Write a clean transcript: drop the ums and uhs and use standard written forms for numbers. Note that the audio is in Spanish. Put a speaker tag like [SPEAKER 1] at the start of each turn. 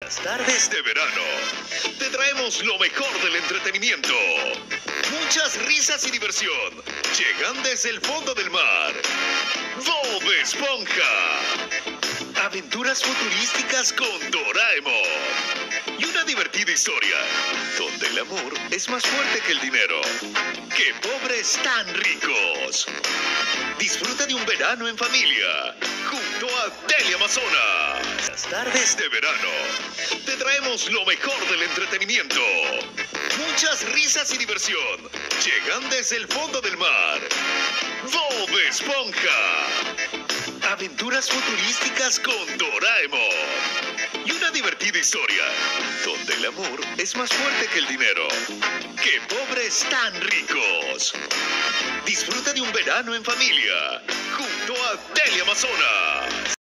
[SPEAKER 1] Las tardes de verano te traemos lo mejor del entretenimiento. Muchas risas y diversión llegan desde el fondo del mar. Bob Esponja. Aventuras futurísticas con Doraemon. Y una divertida historia donde el amor es más fuerte que el dinero. ¡Qué pobres tan ricos! Disfruta de un verano en familia junto a Tele Amazonas. Las tardes de verano te traemos lo mejor del entretenimiento. Muchas risas y diversión llegan desde el fondo del mar. Bob Esponja. Aventuras futurísticas con Doraemon. Y una divertida historia donde el amor es más fuerte que el dinero. ¡Qué pobres tan ricos! Disfruta de un verano en familia junto a Tele Amazonas.